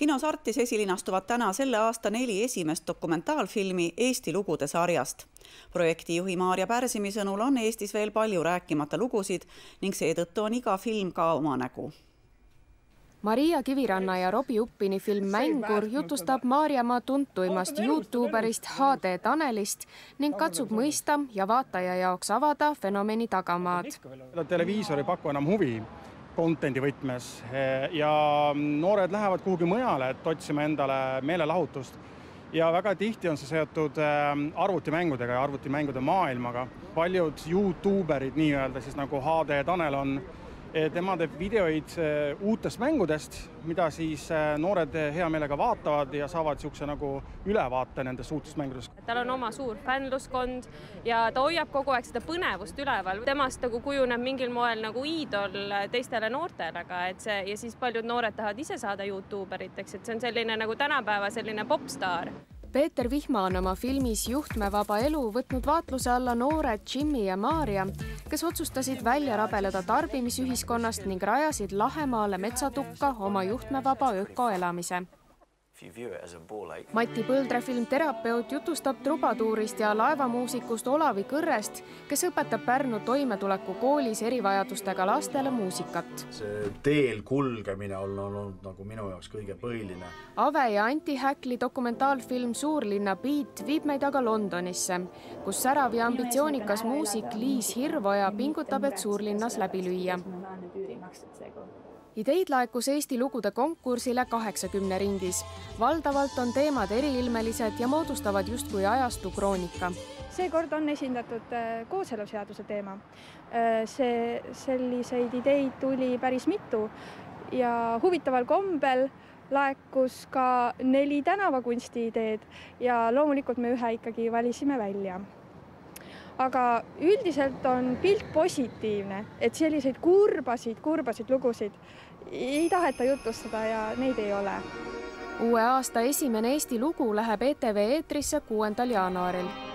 Kinos Artis esilinastuvad täna selle aasta 4 esimest dokumentaalfilmi Eesti lugude sarjast. Projektijuhi Maarja Pärsimi sõnul on Eestis veel palju rääkimata lugusid ning seetõttu on iga film ka oma nägu. Maria Kiviranna ja Robi Uppini film Mängur jutustab Maarjamaa tuntuimast YouTuberist HD Tanelist ning katsub mõista ja vaataja jaoks avada fenomeni tagamaad. Televiisor ei paku enam huvi kontendi võtmes ja noored lähevad kuhugi mujale, et otsima endale meelelahutust. Ja väga tihti on see seotud arvutimängudega ja arvutimängude maailmaga. Paljud YouTuberid, nii-öelda siis nagu HD Tanel on, tema teeb videoid uutest mängudest, mida siis noored hea meelega vaatavad ja saavad siukse nagu ülevaate nendest uutest mängudest. Tal on oma suur fännluskond ja ta hoiab kogu aeg seda põnevust üleval. Temast nagu kujuneb mingil moel nagu iidol teistele noortele, ja siis paljud noored tahavad ise saada YouTuberiteks, et see on selline nagu tänapäeva selline popstaar. Peeter Vihma on oma filmis Juhtmevaba elu võtnud vaatluse alla noored Jimmy ja Maarja, kes otsustasid välja rabeleda tarbimisühiskonnast ning rajasid Lahemaale metsatukka oma juhtmevaba ökoelamise. Mati Põldre film Terapeut jutustab trubaduurist ja laevamuusikust Olavi Kõrrest, kes õpetab Pärnu toimetuleku koolis erivajadustega lastele muusikat. See teel kulgemine on olnud nagu minu jaoks kõige põhiline. Ave ja Anti Häkli dokumentaalfilm Suurlinna Beat viib meid aga Londonisse, kus särav ja ambitsioonikas muusik Liis Hirvoja pingutab, et suurlinnas läbi lüüa. Ideid laekus Eesti lugude konkursile 80 ringis. Valdavalt on teemad eriilmelised ja moodustavad justkui ajastu kroonika. Seekord on esindatud kooseluseaduse teema. Selliseid ideid tuli päris mitu ja huvitaval kombel laekus ka 4 tänavakunsti ideed ja loomulikult me ühe ikkagi valisime välja. Aga üldiselt on pilt positiivne, et selliseid kurbasid lugusid ei taheta jutustada ja neid ei ole. Uue aasta esimene Eesti lugu läheb ETV eetrisse 6. jaanuaril.